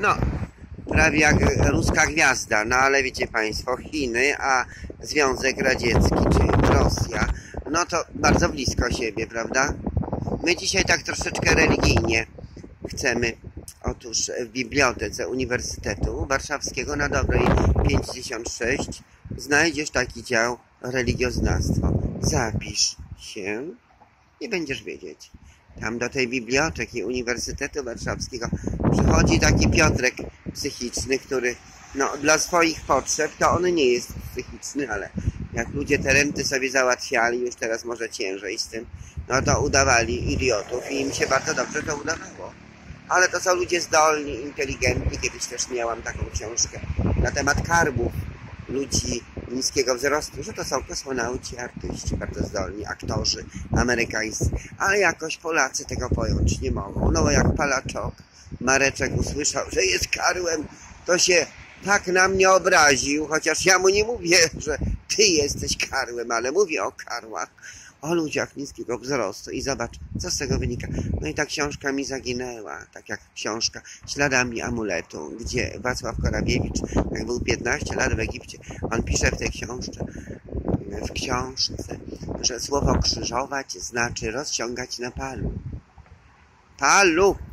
No, prawie jak ruska gwiazda, no ale wiecie Państwo, Chiny, a Związek Radziecki, czy Rosja, no to bardzo blisko siebie, prawda? My dzisiaj tak troszeczkę religijnie chcemy. Otóż w Bibliotece Uniwersytetu Warszawskiego na Dobrej 56 znajdziesz taki dział religioznawstwo. Zapisz się i będziesz wiedzieć. Tam do tej Biblioteki Uniwersytetu Warszawskiego przychodzi taki Piotrek psychiczny, który no, dla swoich potrzeb to on nie jest psychiczny, ale jak ludzie te renty sobie załatwiali, już teraz może ciężej z tym, no to udawali idiotów i im się bardzo dobrze to udawało. Ale to są ludzie zdolni, inteligentni. Kiedyś też miałam taką książkę na temat karbów ludzi niskiego wzrostu, że to są kosmonauci, artyści, bardzo zdolni, aktorzy amerykańscy, ale jakoś Polacy tego pojąć nie mogą. No bo jak Palaczok, Mareczek usłyszał, że jest karłem, to się tak na mnie obraził, chociaż ja mu nie mówię, że ty jesteś karłem, ale mówię o karłach, o ludziach niskiego wzrostu i zobacz, co z tego wynika. No i ta książka mi zaginęła, tak jak książka Śladami amuletu, gdzie Wacław Korabiewicz, jak był 15 lat w Egipcie, on pisze w tej książce, że słowo krzyżować znaczy rozciągać na palu. Palu!